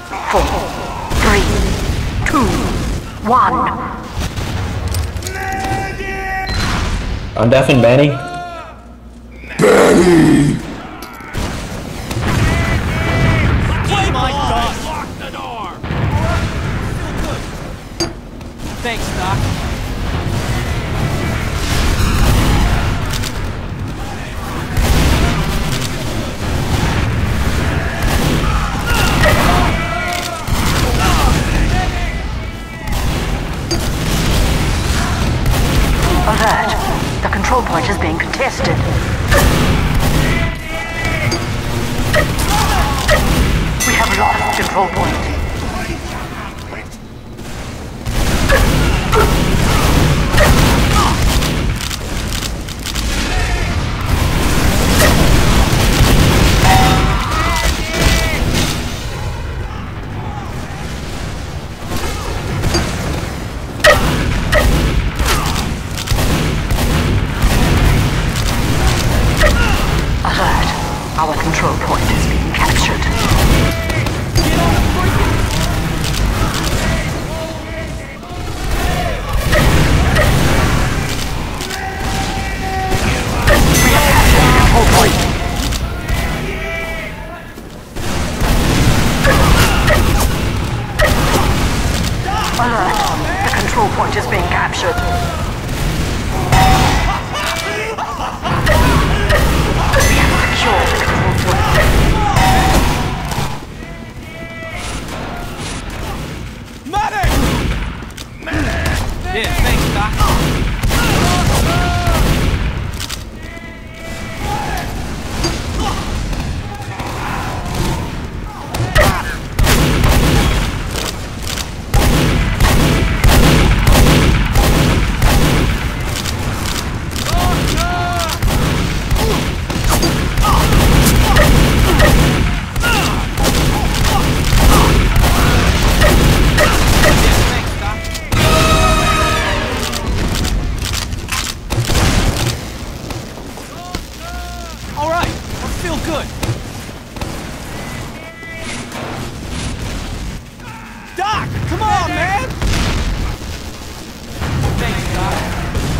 4, 3, 2, 1. I'm deafing Benny. Benny! Play my God! Lock the door! Thanks, Doc. Alert! The control point is being contested. We have lost control point. Alert! Our control point is being captured. We have captured the control point. Alert! The control point is being captured. Secure the control point. Medic! Yeah, thanks, Doc. All right, I feel good. Doc, come on, man! Thanks, Doc.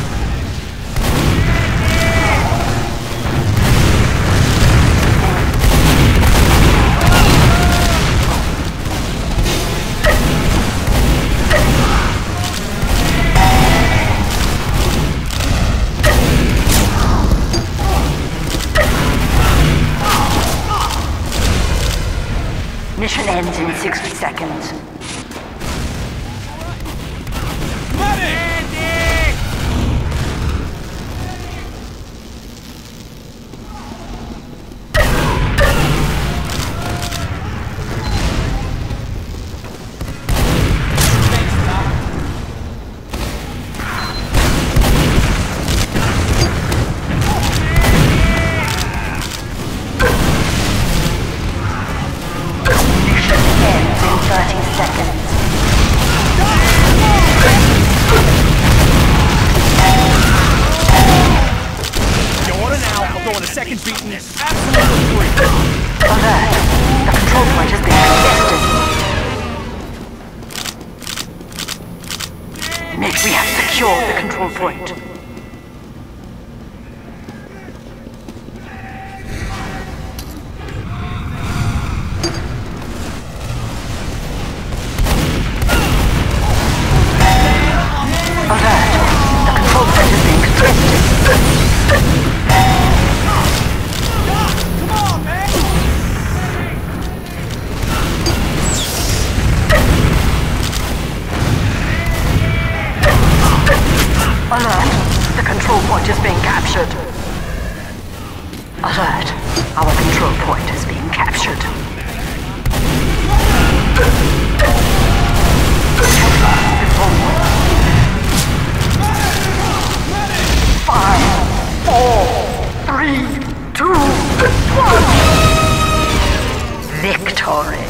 Mission ends in 60 seconds. Mission ends in 30 seconds. You order now, I'll go on a second beating. Absolutely free. Alert! The control point is being contested. Nick, we have secured the control point. Alert! The control point is being contested. Come on, man! Alert! The control point is being captured. Alert! Our control point is being captured. Control point. 5, 4, 3, 2, 1. Victory.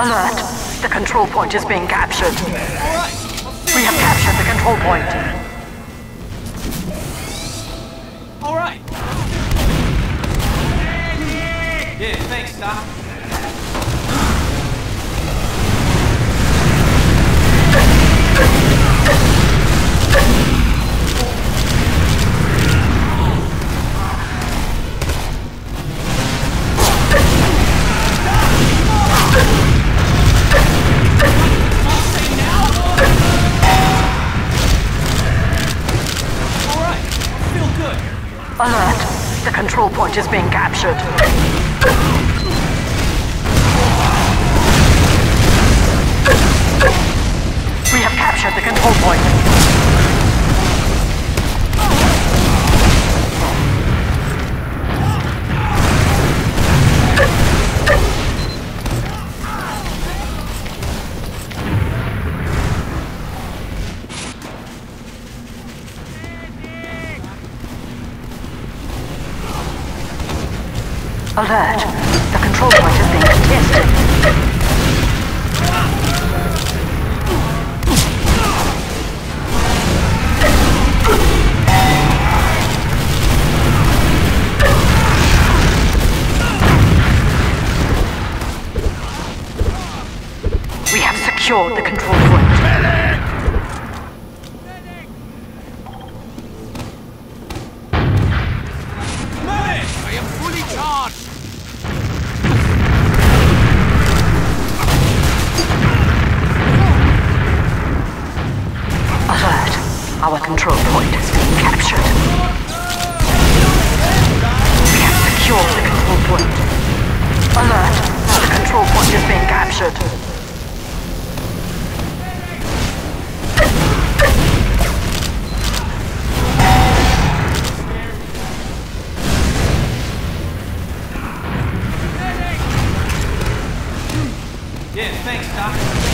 Alert! The control point is being captured. Alright. We have captured the control point. Alright. Yeah, thanks, Doc. Alert! The control point is being captured. We have captured the control point. Alert! The control point is being contested. We have secured the control point. Our control point is being captured. We have secured the control point. Alert! The control point is being captured. Yeah, thanks, Doc.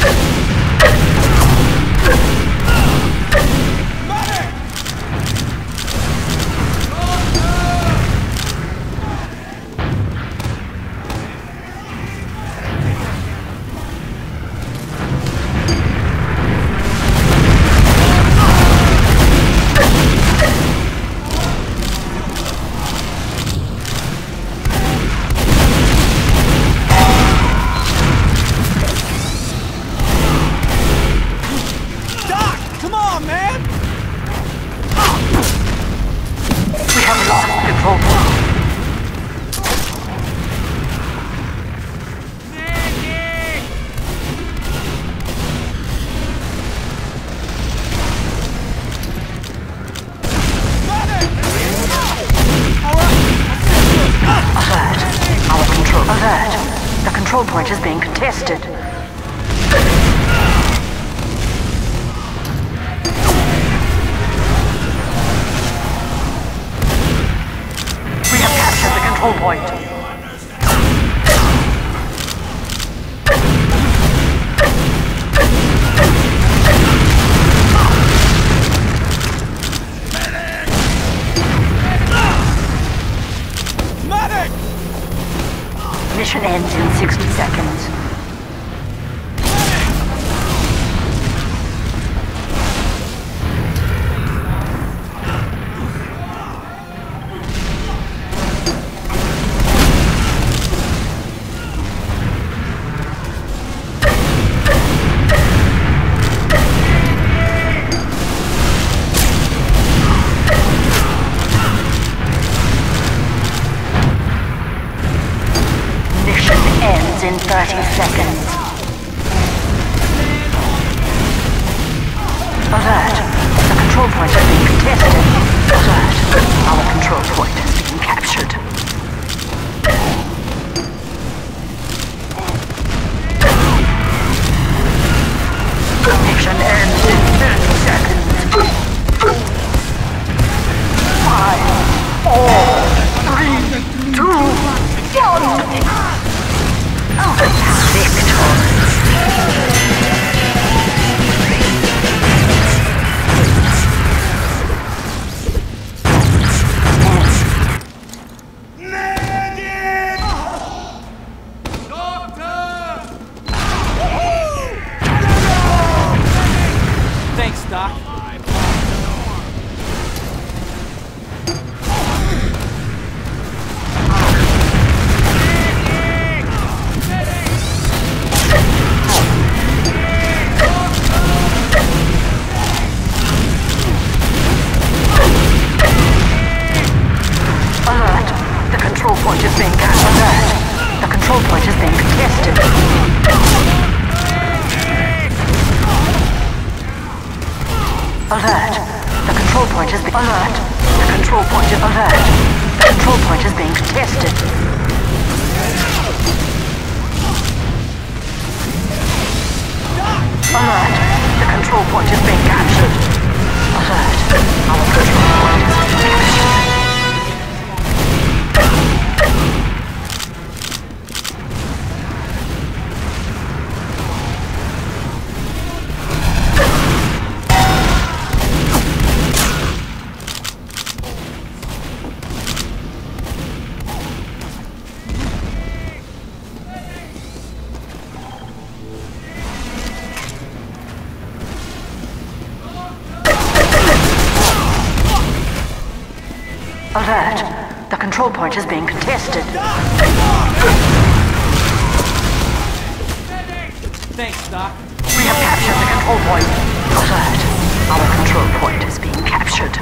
Alert! The control point is being contested. We have captured the control point. Mission ends in 60 seconds. Ends in 30 seconds. Alert! The control point is being contested. Alert! Our control point is being captured. Mission ends in 30 seconds. 5, 4, 3, 2, 1. Doc. Alert! The control point is being captured. The control point is being contested. Alert! The control point is being alert. The control point is alert. The control point is being contested. Alert! The control point is being captured. Alert! Our control point is being captured. Alert! The control point is being contested. Thanks, Doc. We have captured the control point. Alert! Our control point is being captured.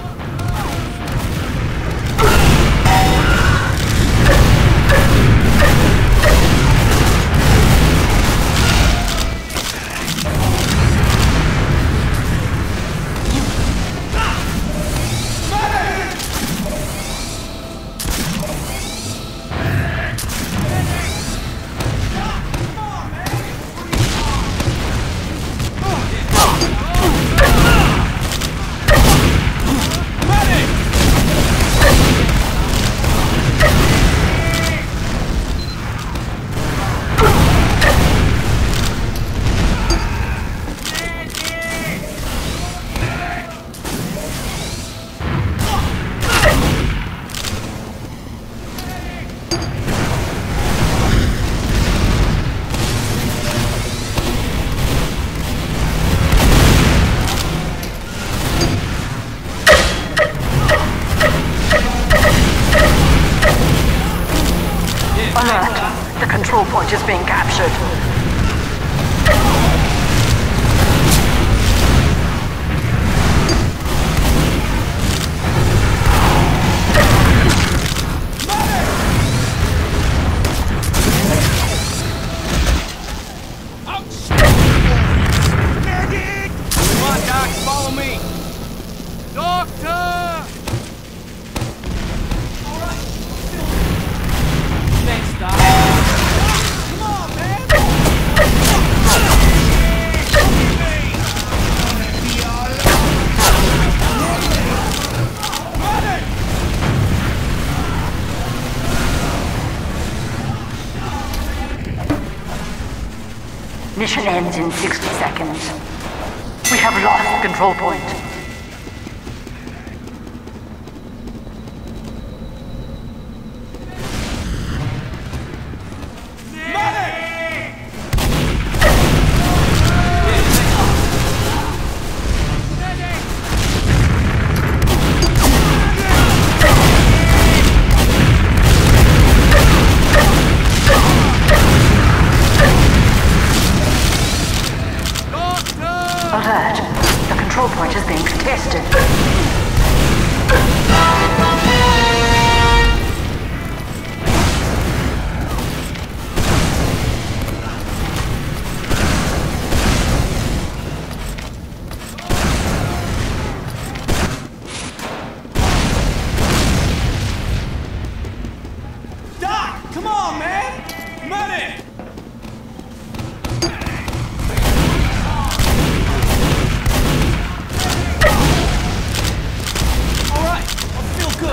Alert! The control point is being captured. Come on, Doc, follow me. Doctor! Thanks, Doc. Come on, man! Mission ends in 60 seconds. We have lost control point. Alert! The control point is being contested. Doc, come on, man! Medic! All right, I feel good.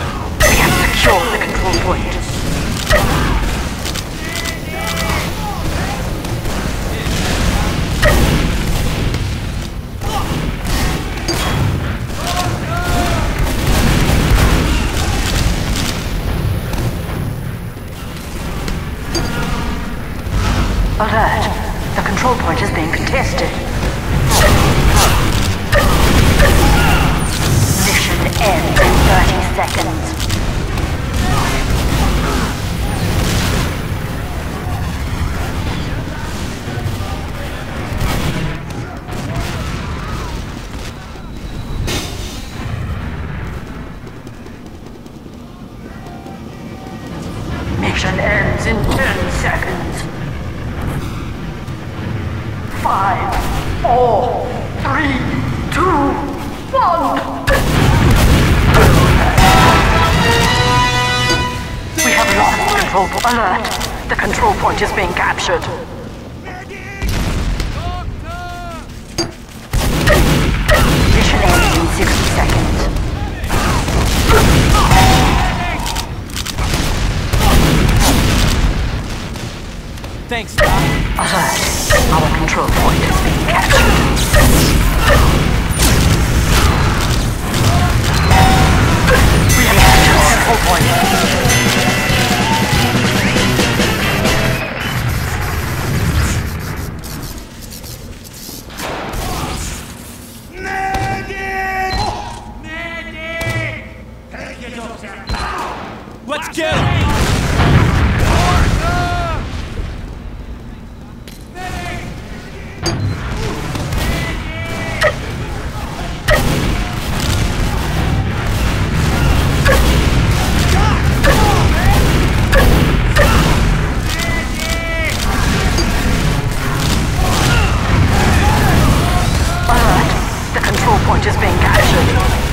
seconds. Mission ends in 10 seconds. 5, 4, 3, 2, 1. We have lost control point. Alert! The control point is being captured. Mission ends in 60 seconds. Thanks, Doc. Alert! Our control point is being captured. We have captured control point. Let's get him! Point is being captured.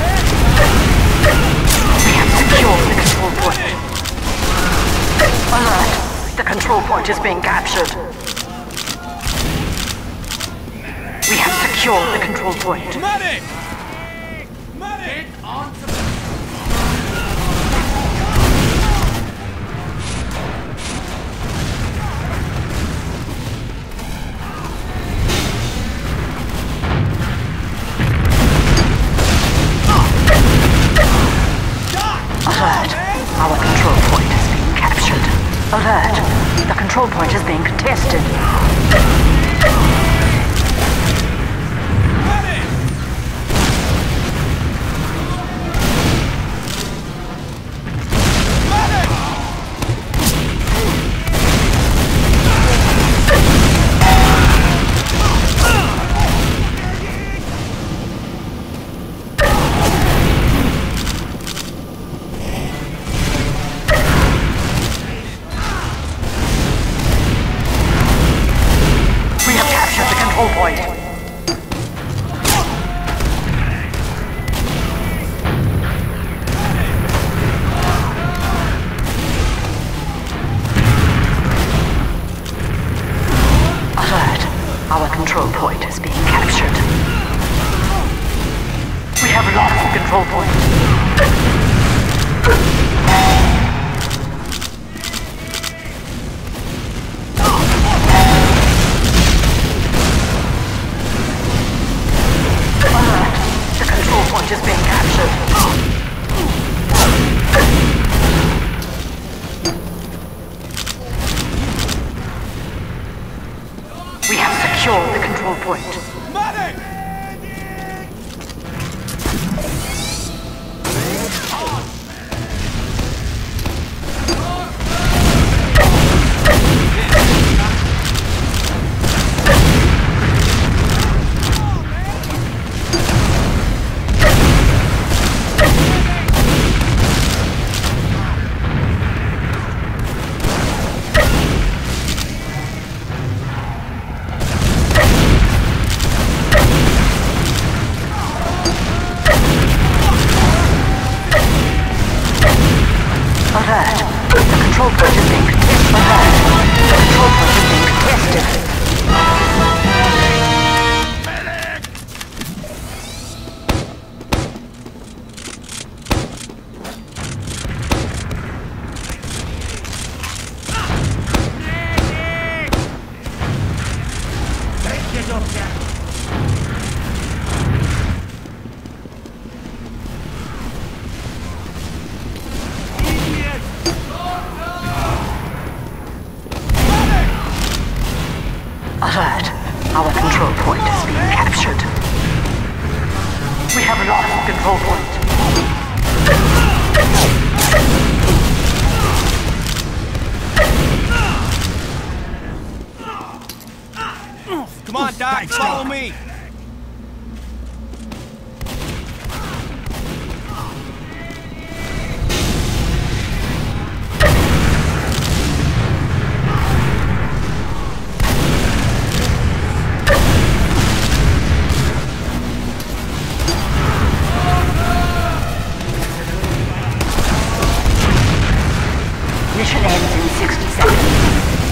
We have secured the control point. Alert! The control point is being captured. We have secured the control point. Medic! Medic! On to Alert! Our control point is being captured. Alert! The control point is being contested. Control point. Alert! Our control point is being captured. We have lost the control point. Point is being captured. We have secured the control point. Medic! Alert! The control point is being contested. Alert! The control point is being contested. Alert! Our control point is being captured. We have lost control point. Doc. Follow me. Mission ends in 60 seconds.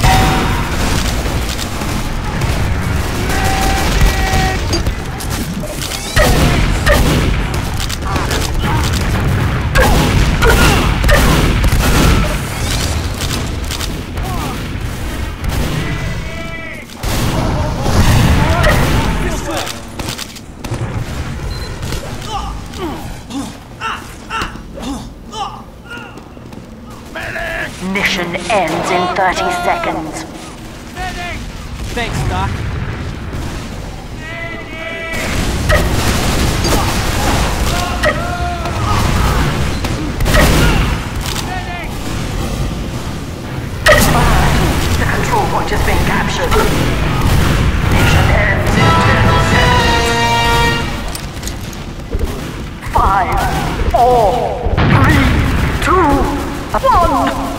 Mission ends in 30 seconds. Thanks, Doc. The control point is being captured. Mission ends in 10 seconds. 5, 4, 3, 2, 1.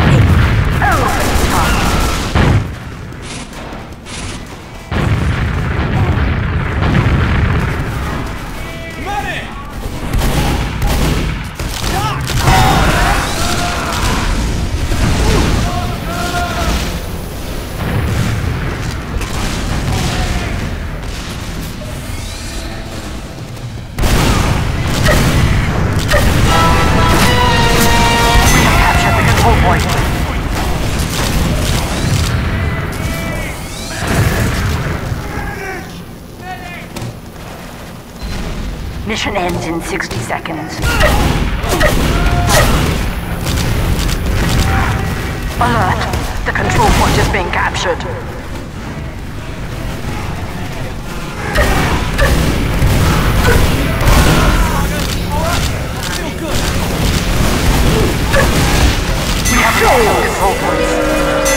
Mission ends in 60 seconds. Alert! The control point is being captured. We have lost all control points.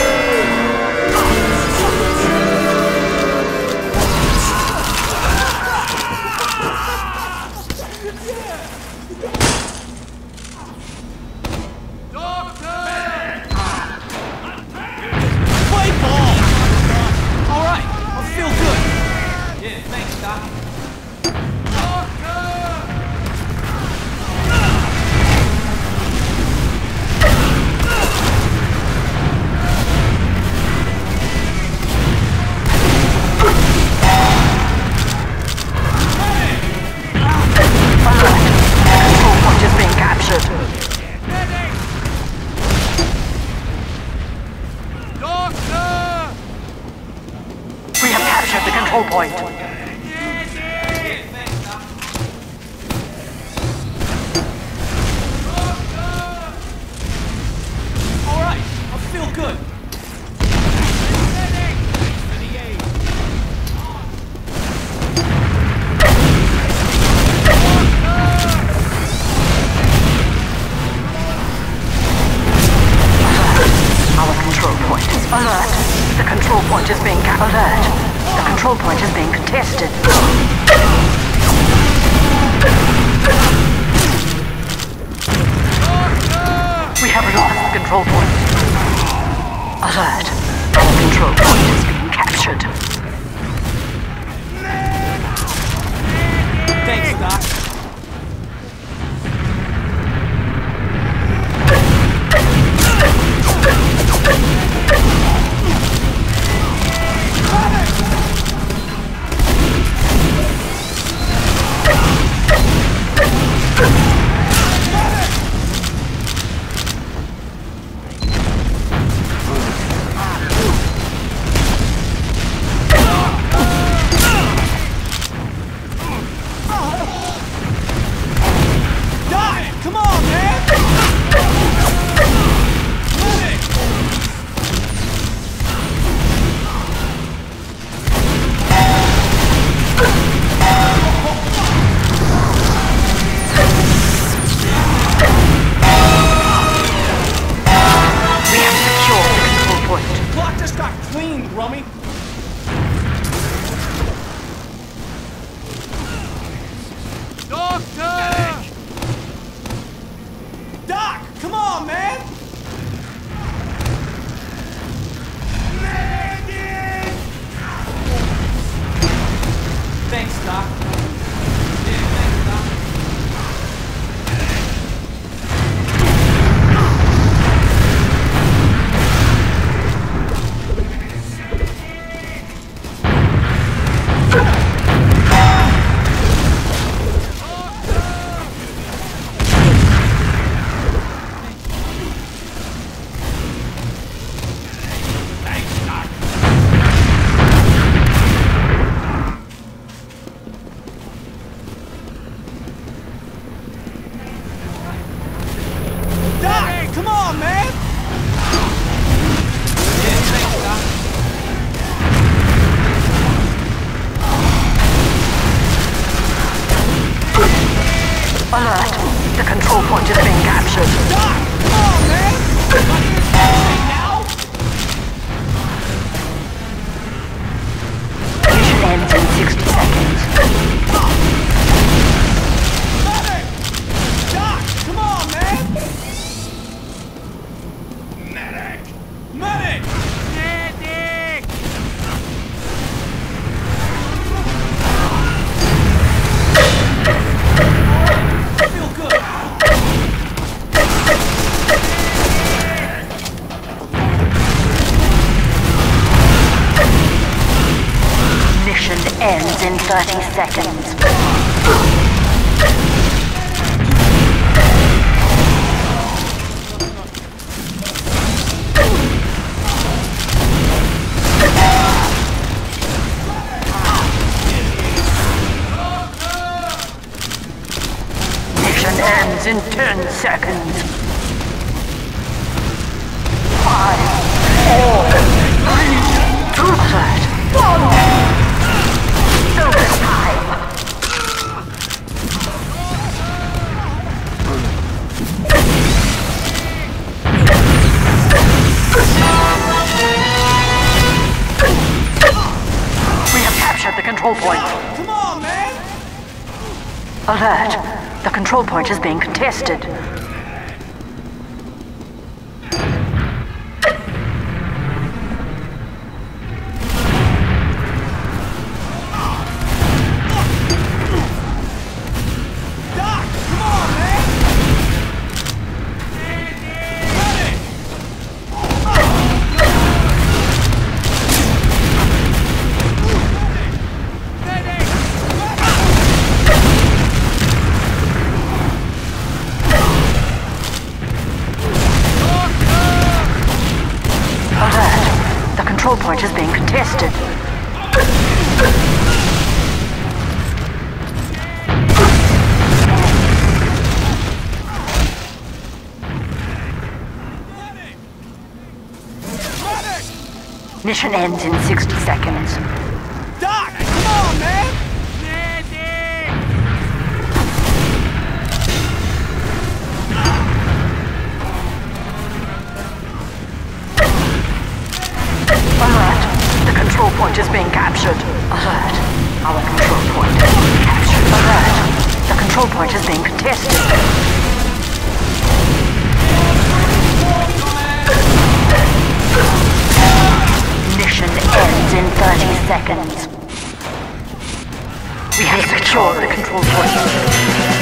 Control point. All right, I feel good. Our control point is alert. The control point is being alert. The control point is being contested. We have lost the control point. Alert. Our control point is being captured. Thanks, Doc. thanks, Doc. Yeah, thanks, Doc. Doc, come on, man! Yeah, thanks, Doc. Alert! The control point is being captured. Doc, come on, man! Now? Mission ends in 60 seconds. Medic! Doc, come on, man! Medic! I feel good. Mission ends in 30 seconds. Mission ends in 10 seconds. 5, 4, 3, 2, alert. 1. Service time. We have captured the control point. Come on, man! Alert. The control point is being contested. Doc, come on, man! Medic! Alert. The control point is being contested. Medic! Mission ends in 60 seconds. Doc, come on, man! Alert. The control point is being captured. Alert. Our control point is being captured. Alert. The control point is being contested. Mission ends in 30 seconds. We have secured the control point.